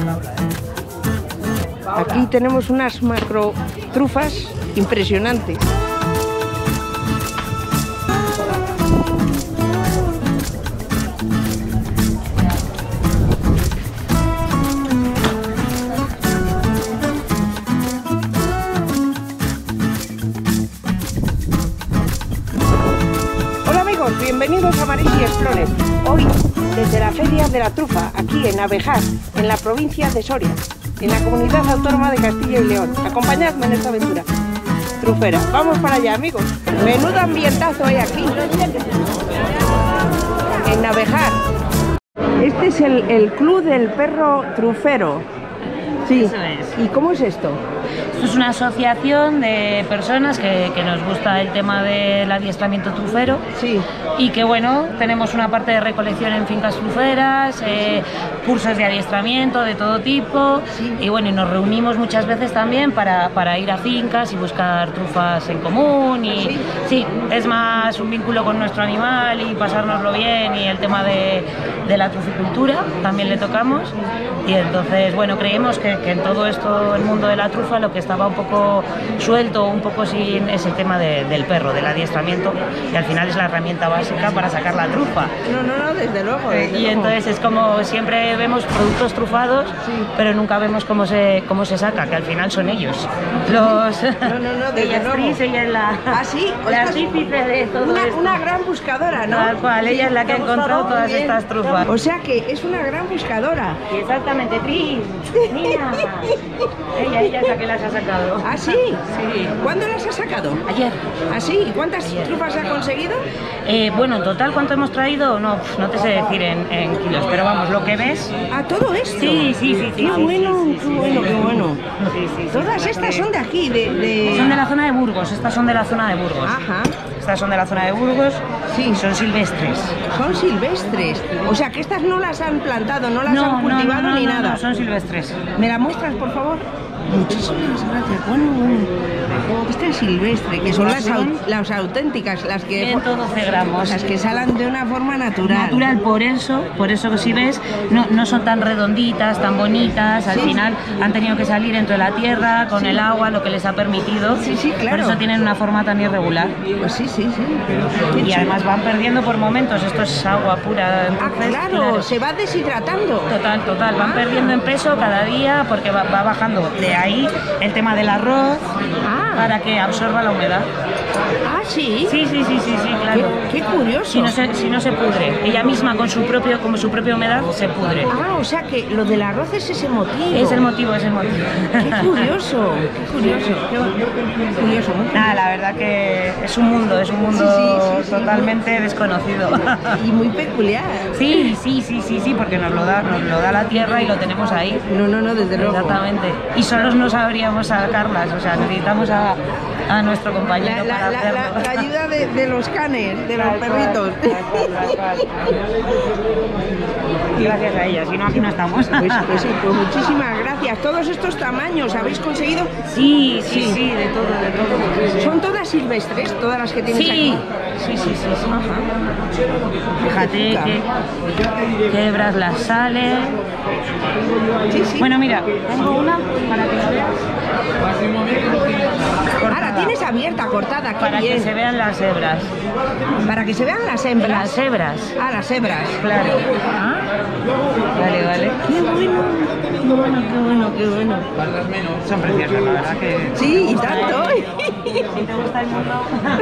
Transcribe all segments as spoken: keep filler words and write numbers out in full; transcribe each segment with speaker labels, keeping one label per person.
Speaker 1: Aquí tenemos unas macro trufas impresionantes. Hola amigos, bienvenidos a Marisi Explorer. Hoy desde la Feria de la Trufa, aquí en Abejar, en la provincia de Soria, en la Comunidad Autónoma de Castilla y León. Acompañadme en esta aventura trufera. Vamos para allá, amigos. Menudo ambientazo hay aquí, en Abejar. Este es el, el Club del Perro Trufero. Sí.
Speaker 2: Eso es.
Speaker 1: ¿Y cómo es esto?
Speaker 2: Esto es una asociación de personas que, que nos gusta el tema del adiestramiento trufero.
Speaker 1: Sí.
Speaker 2: Y que bueno, tenemos una parte de recolección en fincas truferas, eh, cursos de adiestramiento de todo tipo.
Speaker 1: Sí.
Speaker 2: Y bueno, y nos reunimos muchas veces también para, para ir a fincas y buscar trufas en común. Y
Speaker 1: ¿Sí?
Speaker 2: Sí, es más un vínculo con nuestro animal y pasárnoslo bien, y el tema de, de la truficultura también le tocamos. Y entonces, bueno, creemos que, que en todo esto, el mundo de la trufa, lo que estaba un poco suelto, un poco sin, es el tema de, del perro, del adiestramiento, que al final es la herramienta básica para sacar la trufa.
Speaker 1: No, no, no, desde luego. Desde
Speaker 2: y
Speaker 1: luego.
Speaker 2: entonces es como siempre vemos productos trufados,
Speaker 1: Sí.
Speaker 2: pero nunca vemos cómo se, cómo se saca, que al final son ellos. Los...
Speaker 1: No, no, no, desde
Speaker 2: ella es
Speaker 1: luego.
Speaker 2: Tris, ella es la,
Speaker 1: ¿Ah, sí?
Speaker 2: la
Speaker 1: Ostras,
Speaker 2: artífice de todo
Speaker 1: Una,
Speaker 2: esto.
Speaker 1: una gran buscadora, ¿no?
Speaker 2: Tal cual, ella es la que ha encontrado
Speaker 1: Muy
Speaker 2: todas
Speaker 1: bien.
Speaker 2: estas trufas.
Speaker 1: O sea que es una gran buscadora.
Speaker 2: Sí, exactamente, Tris, mira, ella, ella es la que las ha sacado.
Speaker 1: ¿Ah, sí?
Speaker 2: Sí.
Speaker 1: ¿Cuándo las has sacado?
Speaker 2: Ayer.
Speaker 1: ¿Ah, sí? ¿Y cuántas
Speaker 2: Ayer.
Speaker 1: trufas ha conseguido?
Speaker 2: Eh, bueno, en total, ¿cuánto hemos traído? No, no te sé decir en, en kilos, pero vamos, lo que ves...
Speaker 1: ¿A todo esto?
Speaker 2: Sí, sí, sí, sí.
Speaker 1: Qué
Speaker 2: sí,
Speaker 1: bueno,
Speaker 2: sí, sí,
Speaker 1: qué
Speaker 2: sí,
Speaker 1: bueno,
Speaker 2: sí.
Speaker 1: qué bueno.
Speaker 2: Sí, sí, sí,
Speaker 1: Todas
Speaker 2: sí,
Speaker 1: estas
Speaker 2: que-
Speaker 1: son de aquí, de... de...
Speaker 2: Son de la zona de Burgos, estas son de la zona de Burgos.
Speaker 1: Ajá.
Speaker 2: Estas son de la zona de Burgos,
Speaker 1: Sí.
Speaker 2: son silvestres.
Speaker 1: Son silvestres. O sea que estas no las han plantado, no las han cultivado
Speaker 2: no, no,
Speaker 1: ni
Speaker 2: no,
Speaker 1: nada.
Speaker 2: no, son silvestres.
Speaker 1: ¿Me la muestras, por favor? Muchísimas gracias. Bueno, bueno. Esta es silvestre, que son las, au- las auténticas, las que,
Speaker 2: ciento doce gramos.
Speaker 1: las que salen de una forma natural.
Speaker 2: Natural, por eso, por eso que si ves, no, no son tan redonditas, tan bonitas, al
Speaker 1: Sí.
Speaker 2: final han tenido que salir entre la tierra, con
Speaker 1: Sí.
Speaker 2: el agua, lo que les ha permitido,
Speaker 1: Sí, sí, claro.
Speaker 2: por eso tienen una forma tan irregular.
Speaker 1: Pues sí, sí, sí.
Speaker 2: Y además van perdiendo por momentos, esto es agua pura,
Speaker 1: Ah,
Speaker 2: entonces,
Speaker 1: claro, se va deshidratando.
Speaker 2: Total, total, van
Speaker 1: Ah.
Speaker 2: perdiendo en peso cada día porque va, va bajando. De ahí el tema del arroz
Speaker 1: Ah,
Speaker 2: para que absorba la humedad.
Speaker 1: ah, sí.
Speaker 2: Sí, sí, sí, sí, sí, claro.
Speaker 1: Qué, qué curioso.
Speaker 2: Si no se, si no se pudre, ella misma con su propio, como su propia humedad se pudre.
Speaker 1: Ah, o sea que lo del arroz es ese motivo.
Speaker 2: Es el motivo, es el motivo.
Speaker 1: Qué curioso, qué curioso. Qué curioso, muy curioso.
Speaker 2: Nada, la verdad que es un mundo, es un mundo
Speaker 1: Sí, sí, sí, sí.
Speaker 2: totalmente desconocido.
Speaker 1: Y muy peculiar.
Speaker 2: Sí, sí, sí, sí, sí, porque nos lo da, nos lo da la tierra y lo tenemos ahí.
Speaker 1: No, no, no, desde luego.
Speaker 2: Exactamente. Y solos no sabríamos sacarlas, o sea, necesitamos a, a nuestro compañero
Speaker 1: La, la,
Speaker 2: para
Speaker 1: la,
Speaker 2: hacerlo.
Speaker 1: la- la ayuda de, de los canes, de los
Speaker 2: Tal cual,
Speaker 1: perritos.
Speaker 2: tal cual, tal cual. Gracias a ella, si no aquí no estamos.
Speaker 1: Pues, pues sí, pues muchísimas gracias. Todos estos tamaños habéis conseguido.
Speaker 2: Sí, sí,
Speaker 1: Sí.
Speaker 2: sí, de todo, de todo.
Speaker 1: Son todas silvestres, todas las que tienes
Speaker 2: Sí,
Speaker 1: aquí.
Speaker 2: sí, sí, sí, sí.
Speaker 1: Ajá.
Speaker 2: Fíjate que quebras las sales.
Speaker 1: Sí, sí.
Speaker 2: Bueno, mira, tengo una para que la veas.
Speaker 1: Ah, la tienes abierta, cortada, qué
Speaker 2: Para
Speaker 1: bien.
Speaker 2: que se vean las hebras.
Speaker 1: Para que se vean las hembras.
Speaker 2: Las hebras.
Speaker 1: Ah, las hebras.
Speaker 2: Claro.
Speaker 1: Ah,
Speaker 2: Vale, vale.
Speaker 1: qué bueno. Qué bueno, qué bueno, qué bueno.
Speaker 2: Son preciosas, la verdad que...
Speaker 1: Sí, y tanto.
Speaker 2: Si te gusta el mundo...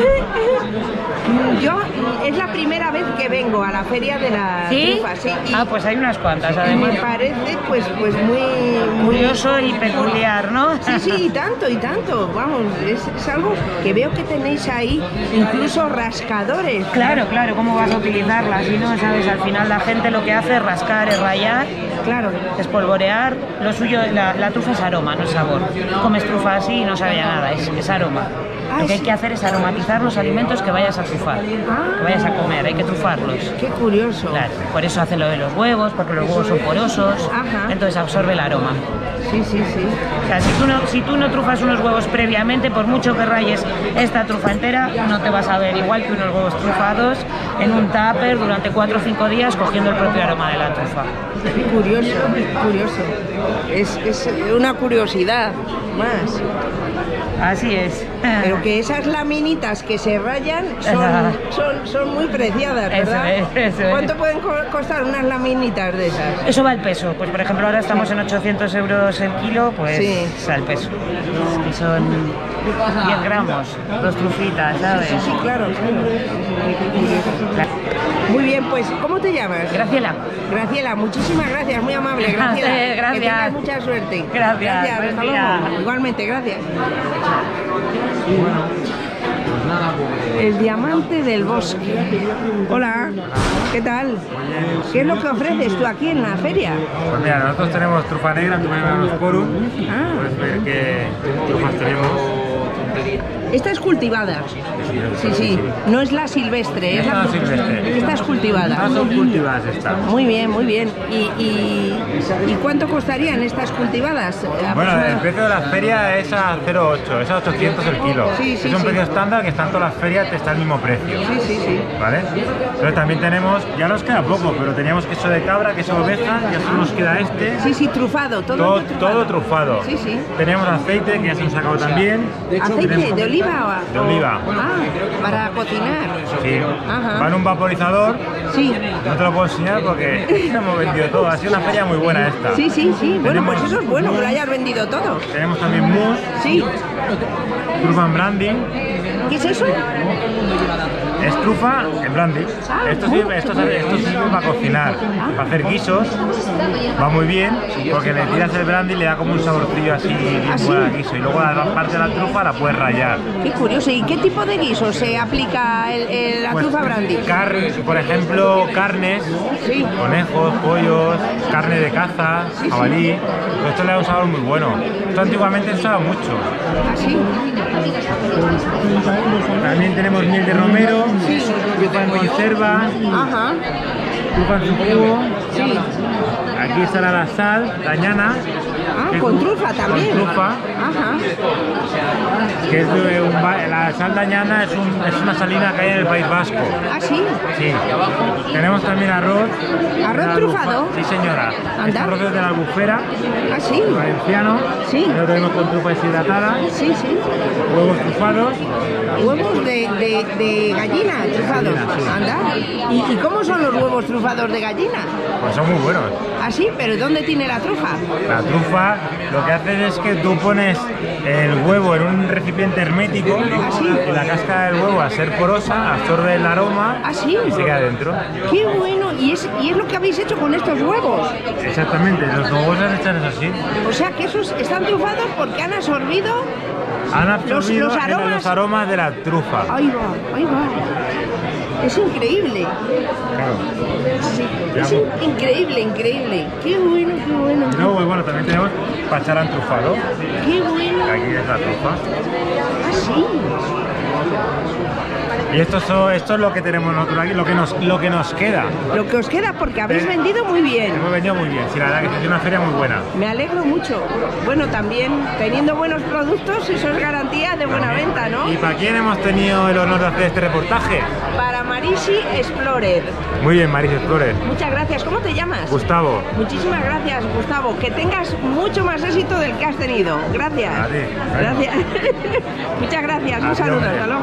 Speaker 1: Yo es la primera vez que vengo a la feria de la
Speaker 2: ¿Sí?
Speaker 1: trufa, sí. Y
Speaker 2: Ah, pues hay unas cuantas,
Speaker 1: y
Speaker 2: además.
Speaker 1: me parece pues pues muy, muy
Speaker 2: Curioso y peculiar, ¿no?
Speaker 1: Sí, sí, y tanto, y tanto. Vamos, es, es algo que veo que tenéis ahí, incluso rascadores.
Speaker 2: Claro, claro, ¿cómo vas a utilizarla? Si no, sabes, al final la gente lo que hace es rascar, es rayar,
Speaker 1: Claro.
Speaker 2: espolvorear. Lo suyo, la, la trufa es aroma, no es sabor. Comes trufa así y no sabe a nada, es, es aroma. Ah, lo que hay que hacer es aromatizar los alimentos que vayas a trufar, ah. que vayas a comer, hay que trufarlos.
Speaker 1: Qué curioso.
Speaker 2: Claro, por eso hacen lo de los huevos, porque los huevos son porosos, Ajá. entonces absorbe el aroma.
Speaker 1: Sí, sí, sí.
Speaker 2: O sea, si tú, no, si tú no trufas unos huevos previamente, por mucho que rayes esta trufa entera, no te vas a ver igual que unos huevos trufados en un tupper durante cuatro o cinco días cogiendo el propio aroma de la trufa.
Speaker 1: Curioso, curioso. Es, es una curiosidad más.
Speaker 2: Así es.
Speaker 1: Pero que esas laminitas que se rayan son, son, son muy preciadas, ¿verdad?
Speaker 2: Eso es, eso
Speaker 1: ¿Cuánto
Speaker 2: es.
Speaker 1: pueden costar unas laminitas de esas?
Speaker 2: Eso va al peso. Pues por ejemplo ahora estamos en ochocientos euros el kilo, pues sí. es al peso. Y son diez gramos, dos trufitas, ¿sabes?
Speaker 1: Sí, sí, claro, claro. Muy bien, pues ¿cómo te llamas?
Speaker 2: Graciela.
Speaker 1: Graciela, muchísimas gracias, muy amable, Graciela.
Speaker 2: Sí, gracias.
Speaker 1: Que tengas mucha suerte.
Speaker 2: Gracias.
Speaker 1: Gracias, hasta luego. Igualmente, gracias. El diamante del bosque. Hola, ¿qué tal? ¿Qué es lo que ofreces tú aquí en la feria?
Speaker 3: Pues mira, nosotros tenemos trufa negra, tú ves los poros, ah. puedes ver qué trufas tenemos.
Speaker 1: Esta es cultivada. Sí, sí. No es la silvestre. Es
Speaker 3: Esta
Speaker 1: la...
Speaker 3: es silvestre.
Speaker 1: Esta es cultivada.
Speaker 3: Estas son cultivadas estas.
Speaker 1: Muy bien, muy bien. ¿Y, y, ¿y cuánto costarían estas cultivadas?
Speaker 3: Bueno, el precio de la feria es a cero coma ocho, es a ochocientos el kilo.
Speaker 1: Sí, sí,
Speaker 3: es un
Speaker 1: sí.
Speaker 3: precio estándar que está en todas las ferias, te está al mismo precio.
Speaker 1: Sí, sí, sí.
Speaker 3: ¿Vale? Pero también tenemos, ya nos queda poco, pero teníamos queso de cabra, queso de oveja, ya solo nos queda este.
Speaker 1: Sí, sí, trufado, todo,
Speaker 3: todo
Speaker 1: trufado.
Speaker 3: Todo trufado.
Speaker 1: Sí, sí.
Speaker 3: Tenemos aceite, que ya se nos ha sacado también.
Speaker 1: ¿Aceite
Speaker 3: tenemos...
Speaker 1: de oliva?
Speaker 3: De oliva.
Speaker 1: Ah, para cocinar.
Speaker 3: Sí.
Speaker 1: Ajá.
Speaker 3: Va en un vaporizador.
Speaker 1: Sí.
Speaker 3: No te lo puedo enseñar porque hemos vendido todo. Ha sido una feria muy buena esta.
Speaker 1: Sí, sí, sí. Bueno,
Speaker 3: tenemos
Speaker 1: pues eso es bueno, que lo hayas vendido todo.
Speaker 3: Tenemos también mousse.
Speaker 1: Sí.
Speaker 3: Trufa en brandy.
Speaker 1: ¿Qué es eso?
Speaker 3: Es trufa en brandy.
Speaker 1: Ah,
Speaker 3: Esto sirve, esto, esto sirve para cocinar, para hacer guisos. Va muy bien porque le tiras el brandy y le da como un saborcillo así bien
Speaker 1: ¿Ah,
Speaker 3: bueno
Speaker 1: sí?
Speaker 3: al guiso. Y luego la parte de la trufa la puedes rallar.
Speaker 1: Qué curioso. ¿Y qué tipo de guiso se aplica el, el, la
Speaker 3: Pues,
Speaker 1: trufa brandy?
Speaker 3: Carne, por ejemplo, carnes,
Speaker 1: Sí.
Speaker 3: conejos, pollos, carne de caza, jabalí. Pero esto le da un sabor muy bueno. Esto antiguamente se usaba mucho.
Speaker 1: ¿Así?
Speaker 3: También tenemos miel de romero,
Speaker 1: Sí.
Speaker 3: trufa en conserva,
Speaker 1: Ajá.
Speaker 3: trufa en su jugo.
Speaker 1: Sí.
Speaker 3: Aquí estará la sal, la ñana.
Speaker 1: Ah,
Speaker 3: que
Speaker 1: con
Speaker 3: es-
Speaker 1: trufa también.
Speaker 3: Con trufa,
Speaker 1: Ajá.
Speaker 3: que es de un va- la sal de ñana es, un- es una salina que hay en el País Vasco.
Speaker 1: Ah, sí.
Speaker 3: Sí. Tenemos también arroz.
Speaker 1: ¿Arroz
Speaker 3: de la
Speaker 1: trufado?
Speaker 3: Albufa- Sí, señora.
Speaker 1: Anda.
Speaker 3: Este arroz es de la Albufera,
Speaker 1: Ah, sí.
Speaker 3: valenciano.
Speaker 1: Sí.
Speaker 3: Lo tenemos con trufa deshidratada,
Speaker 1: Sí, sí.
Speaker 3: huevos trufados.
Speaker 1: Huevos de, de, de gallina trufados.
Speaker 3: Gallina, sí.
Speaker 1: Anda. ¿Y, ¿Y cómo son los huevos trufados de gallina?
Speaker 3: Pues son muy buenos.
Speaker 1: Ah, sí, pero ¿dónde tiene la trufa?
Speaker 3: La trufa lo que haces es que tú pones el huevo en un recipiente hermético y la cáscara del huevo, al ser porosa, absorbe el aroma
Speaker 1: ¿Ah, sí?
Speaker 3: y se queda dentro.
Speaker 1: ¡Qué bueno! ¿Y es, y es lo que habéis hecho con estos huevos?
Speaker 3: Exactamente, los huevos las echas así.
Speaker 1: O sea que esos están trufados porque han absorbido...
Speaker 3: Han absorbido
Speaker 1: Los- los
Speaker 3: el-
Speaker 1: aromas.
Speaker 3: los aromas de la trufa.
Speaker 1: Ahí va, ahí va. Es increíble.
Speaker 3: Claro.
Speaker 1: Es in- increíble, increíble. Qué bueno, qué bueno.
Speaker 3: Y luego, bueno, también tenemos pacharán trufado.
Speaker 1: Qué bueno.
Speaker 3: Aquí es la trufa.
Speaker 1: Ah, sí.
Speaker 3: Y esto, so- esto es lo que tenemos nosotros aquí, lo que nos, lo que nos queda.
Speaker 1: Lo que os queda porque habéis
Speaker 3: Eh,
Speaker 1: vendido muy bien.
Speaker 3: Hemos venido muy bien, sí, la verdad que ha sido una feria muy buena.
Speaker 1: Me alegro mucho. Bueno, también teniendo buenos productos, eso es garantía de buena venta, ¿no?
Speaker 3: ¿Y para quién hemos tenido el honor de hacer este reportaje?
Speaker 1: Para Marishi Explorer.
Speaker 3: Muy bien, Maris Explorer.
Speaker 1: Muchas gracias. ¿Cómo te llamas?
Speaker 3: Gustavo.
Speaker 1: Muchísimas gracias, Gustavo. Que tengas mucho más éxito del que has tenido. Gracias.
Speaker 3: A ti.
Speaker 1: Gracias. Muchas gracias. Un
Speaker 3: A ti,
Speaker 1: saludo.
Speaker 3: hombre.
Speaker 1: Hasta luego.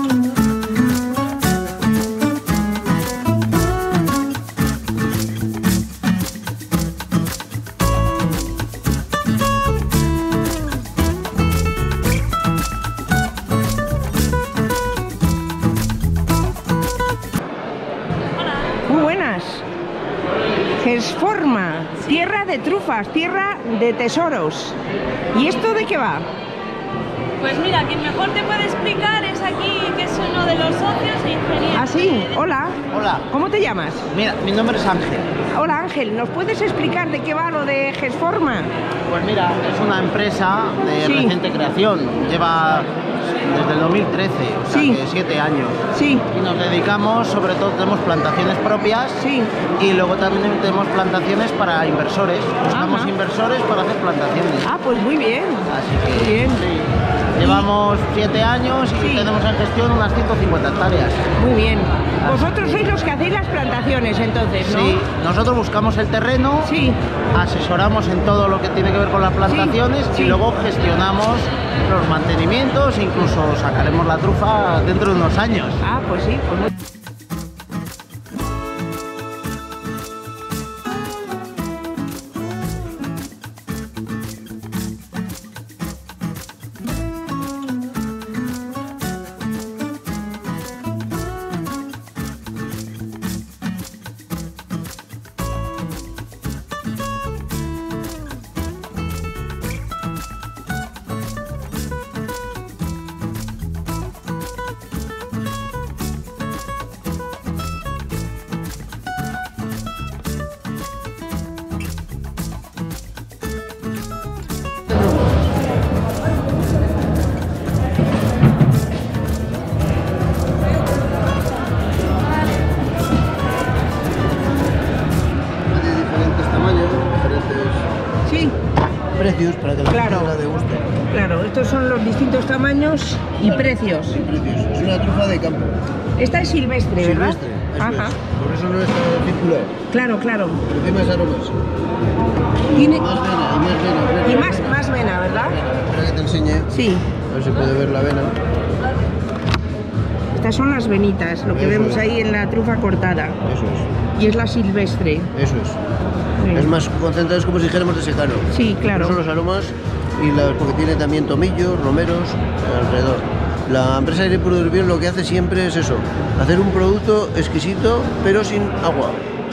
Speaker 1: Muy buenas. Gesforma, tierra de trufas, tierra de tesoros. ¿Y esto de qué va?
Speaker 4: Pues mira, quien mejor te puede explicar es aquí, que es uno de los socios e ingenieros.
Speaker 1: Ah, sí, hola.
Speaker 5: Hola.
Speaker 1: ¿Cómo te llamas?
Speaker 5: Mira, mi nombre es Ángel.
Speaker 1: Hola Ángel, ¿nos puedes explicar de qué va lo de Gesforma?
Speaker 5: Pues mira, es una empresa de
Speaker 1: Sí.
Speaker 5: reciente creación. Lleva desde el dos mil trece, o sea
Speaker 1: Sí.
Speaker 5: que siete años.
Speaker 1: Sí,
Speaker 5: Y nos dedicamos, sobre todo, tenemos plantaciones propias.
Speaker 1: sí.
Speaker 5: Y luego también tenemos plantaciones para inversores. Buscamos
Speaker 1: Ajá.
Speaker 5: inversores para hacer plantaciones.
Speaker 1: Ah, pues muy bien.
Speaker 5: Así que
Speaker 1: Muy bien.
Speaker 5: sí. Llevamos siete años y
Speaker 1: Sí.
Speaker 5: tenemos en gestión unas ciento cincuenta hectáreas.
Speaker 1: Muy bien. Vosotros sois los que hacéis las plantaciones entonces, ¿no?
Speaker 5: Sí, nosotros buscamos el terreno,
Speaker 1: Sí.
Speaker 5: asesoramos en todo lo que tiene que ver con las plantaciones
Speaker 1: sí.
Speaker 5: y luego gestionamos los mantenimientos e incluso sacaremos la trufa dentro de unos años.
Speaker 1: Ah, pues sí. Pues muy...
Speaker 6: De diferentes tamaños, diferentes
Speaker 1: Sí,
Speaker 6: precios para que la
Speaker 1: Claro.
Speaker 6: gente la deguste.
Speaker 1: claro. Estos son los distintos tamaños y precios.
Speaker 6: Sí, precios. Es una trufa de campo.
Speaker 1: Esta es silvestre, ¿verdad?
Speaker 6: Silvestre, eso
Speaker 1: Ajá.
Speaker 6: es. Por eso no está circular.
Speaker 1: Claro, claro.
Speaker 6: Porque más aromas.
Speaker 1: Tiene...
Speaker 6: Más vena y más vena.
Speaker 1: Y más, más vena, ¿verdad?
Speaker 6: Para que te enseñe.
Speaker 1: Sí.
Speaker 6: A ver si puede ver la vena.
Speaker 1: Estas son las venitas, lo que
Speaker 6: Eso
Speaker 1: vemos
Speaker 6: es.
Speaker 1: ahí en la trufa cortada.
Speaker 6: Eso es.
Speaker 1: Y es la silvestre.
Speaker 6: Eso es.
Speaker 1: Sí.
Speaker 6: Es más concentrado, es como si dijéramos de secano.
Speaker 1: Sí, claro.
Speaker 6: Son los aromas y la, porque tiene también tomillos, romeros alrededor. La empresa Aire Puro de Urbión lo que hace siempre es eso, hacer un producto exquisito pero sin agua.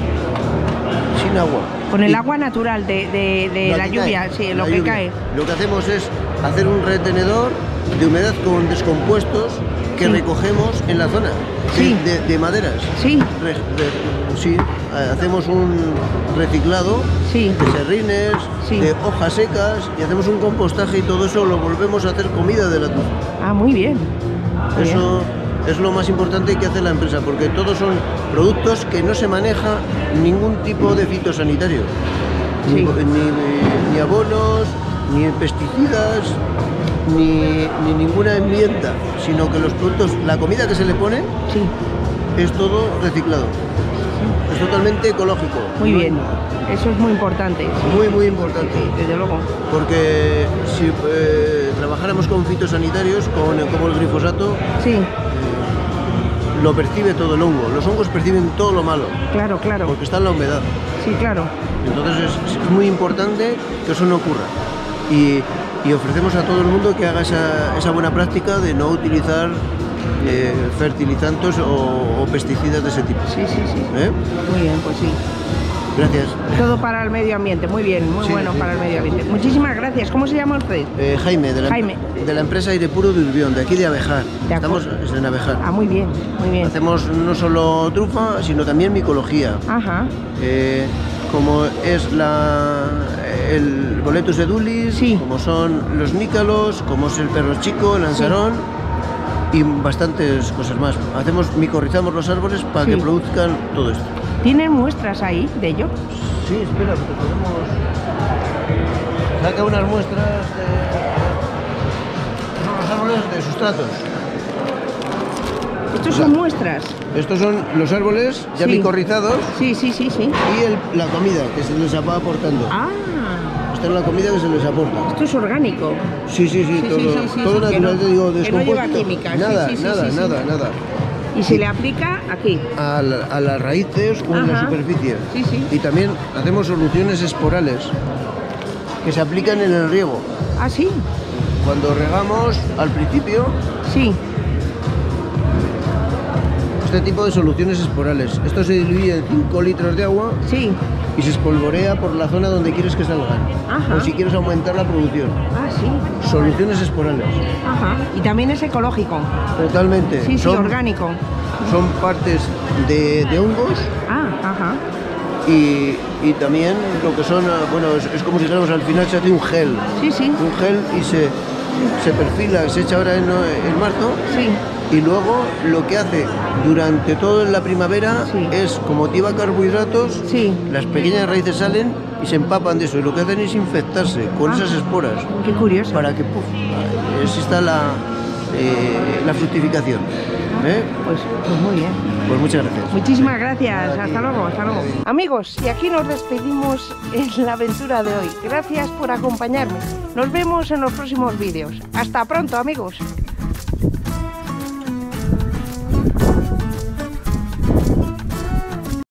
Speaker 6: Sin agua.
Speaker 1: Con el
Speaker 6: Y-
Speaker 1: agua natural de, de- de
Speaker 6: Lo
Speaker 1: la
Speaker 6: que
Speaker 1: lluvia,
Speaker 6: cae,
Speaker 1: sí,
Speaker 6: la
Speaker 1: lo que
Speaker 6: lluvia.
Speaker 1: cae.
Speaker 6: Lo que hacemos es hacer un retenedor de humedad con descompuestos que
Speaker 1: Sí.
Speaker 6: recogemos en la zona
Speaker 1: Sí.
Speaker 6: de, de maderas.
Speaker 1: Sí,
Speaker 6: Re- re- sí, eh, hacemos un reciclado
Speaker 1: sí.
Speaker 6: de serrines,
Speaker 1: Sí.
Speaker 6: de hojas secas y hacemos un compostaje y todo eso lo volvemos a hacer comida de la trufa.
Speaker 1: Ah, muy bien. Muy bien.
Speaker 6: Eso es lo más importante que hace la empresa porque todos son productos que no se maneja ningún tipo de fitosanitario. Ni,
Speaker 1: Sí.
Speaker 6: ni- ni abonos, ni pesticidas, ni, ni ninguna enmienda, sino que los productos, la comida que se le pone
Speaker 1: Sí,
Speaker 6: es todo reciclado. Es totalmente ecológico.
Speaker 1: muy
Speaker 6: No-
Speaker 1: bien. Eso es muy importante. sí,
Speaker 6: Muy, muy importante.
Speaker 1: desde luego.
Speaker 6: Porque si eh, trabajáramos con fitosanitarios, con, como el glifosato,
Speaker 1: Sí,
Speaker 6: lo percibe todo el hongo. Los hongos perciben todo lo malo,
Speaker 1: claro, claro.
Speaker 6: porque está en la humedad.
Speaker 1: Sí, claro.
Speaker 6: Entonces es, es muy importante que eso no ocurra. Y, y ofrecemos a todo el mundo que haga esa, esa buena práctica de no utilizar eh, fertilizantes o, o pesticidas de ese tipo.
Speaker 1: Sí, sí, sí.
Speaker 6: ¿Eh?
Speaker 1: Muy bien, pues sí.
Speaker 6: Gracias.
Speaker 1: Todo para el medio ambiente, muy bien, muy
Speaker 6: Sí,
Speaker 1: bueno
Speaker 6: sí.
Speaker 1: para el medio ambiente. Muchísimas gracias. ¿Cómo se llama usted?
Speaker 6: Eh, Jaime, de la,
Speaker 1: Jaime.
Speaker 6: de la empresa Aire Puro de Urbión, de aquí de Abejar.
Speaker 1: De
Speaker 6: Estamos
Speaker 1: acuerdo.
Speaker 6: en Abejar.
Speaker 1: Ah, muy bien, muy bien.
Speaker 6: Hacemos no solo trufa, sino también micología.
Speaker 1: Ajá,
Speaker 6: Eh, como es la, el boletus edulis,
Speaker 1: Sí.
Speaker 6: como son los nícalos, como es el perro chico, el ansarón y bastantes cosas más. Hacemos, micorrizamos los árboles para
Speaker 1: Sí.
Speaker 6: que produzcan todo esto.
Speaker 1: ¿tienen muestras ahí de ello?
Speaker 6: Sí, espera, porque podemos... Saca unas muestras de... Son los árboles de sustratos.
Speaker 1: Estos son muestras.
Speaker 6: Estos son los árboles ya
Speaker 1: Sí.
Speaker 6: micorrizados
Speaker 1: Sí, sí, sí, sí.
Speaker 6: y el- la comida que se les va aportando.
Speaker 1: Ah,
Speaker 6: Esta es la comida que se les aporta.
Speaker 1: esto es orgánico.
Speaker 6: Sí, sí, sí,
Speaker 1: Sí, sí,
Speaker 6: todo,
Speaker 1: sí, sí,
Speaker 6: todo
Speaker 1: sí, que
Speaker 6: natural,
Speaker 1: no-
Speaker 6: te digo,
Speaker 1: que no lleva
Speaker 6: descompuesto.
Speaker 1: químicas, sí,
Speaker 6: Nada,
Speaker 1: sí, sí,
Speaker 6: nada,
Speaker 1: sí, sí.
Speaker 6: nada, nada.
Speaker 1: Y se le aplica aquí.
Speaker 6: A, la- a las raíces o en la
Speaker 1: Ajá.
Speaker 6: superficie.
Speaker 1: Sí, sí.
Speaker 6: Y también hacemos soluciones esporales que se aplican en el riego.
Speaker 1: Ah, sí.
Speaker 6: Cuando regamos al principio,
Speaker 1: Sí.
Speaker 6: este tipo de soluciones esporales. Esto se diluye en cinco litros de agua
Speaker 1: Sí.
Speaker 6: y se espolvorea por la zona donde quieres que salgan.
Speaker 1: Ajá.
Speaker 6: O si quieres aumentar la producción.
Speaker 1: Ah, sí.
Speaker 6: Soluciones esporales.
Speaker 1: Ajá. Y también es ecológico.
Speaker 6: Totalmente.
Speaker 1: Sí, sí,
Speaker 6: son,
Speaker 1: orgánico.
Speaker 6: son partes de, de hongos
Speaker 1: Ah, ajá.
Speaker 6: y, y también lo que son, ah, bueno, es, es como si dijéramos al final se hace un gel.
Speaker 1: Sí, sí.
Speaker 6: Un gel y se, se perfila, se echa ahora en, en marzo.
Speaker 1: Sí.
Speaker 6: Y luego lo que hace durante toda la primavera
Speaker 1: Sí.
Speaker 6: es, como lleva carbohidratos,
Speaker 1: Sí.
Speaker 6: las pequeñas raíces salen y se empapan de eso. Y lo que hacen es infectarse con
Speaker 1: Ah.
Speaker 6: esas esporas
Speaker 1: Qué curioso.
Speaker 6: para que puf, exista la, eh, la fructificación. ¿Eh?
Speaker 1: Pues, pues muy bien.
Speaker 6: Pues muchas gracias.
Speaker 1: Muchísimas gracias. Hasta luego, hasta luego. Amigos, y aquí nos despedimos en la aventura de hoy. Gracias por acompañarme. Nos vemos en los próximos vídeos. Hasta pronto, amigos.